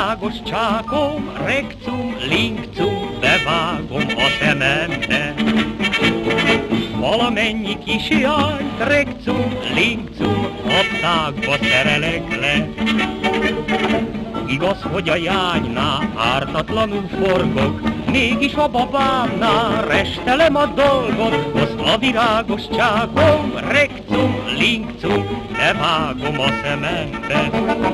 virágos csákom, rekcum, linkcum, bevágom a szemembe. Valamennyi kis jányt, rekcum, linkcum, aptákba szerelek le. Igaz, hogy a jánynál ártatlanul forgok, mégis a babámnál restelem a dolgot. Hozd a virágos csákom, rekcum, linkcum, bevágom a szemembe.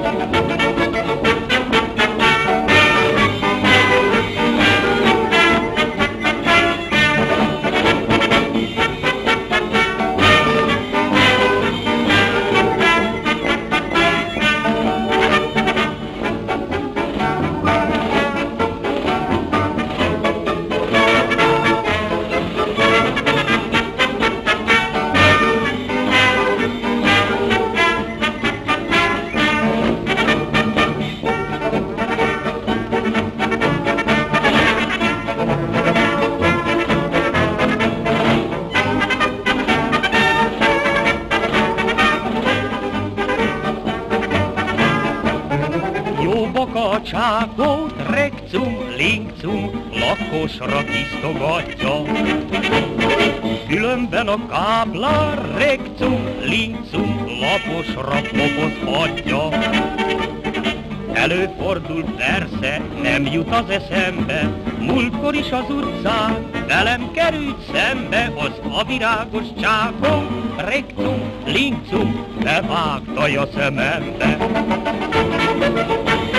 A csákot, rekcum, linkcum, lakosra tisztogatja. Különben a káplár, rekcum, linkcum, laposra popozhatja. Előfordul persze, nem jut az eszembe, múltkor is az utcán velem került szembe, az a virágos csákom, rekcum, linkcum, bevágta a szemembe.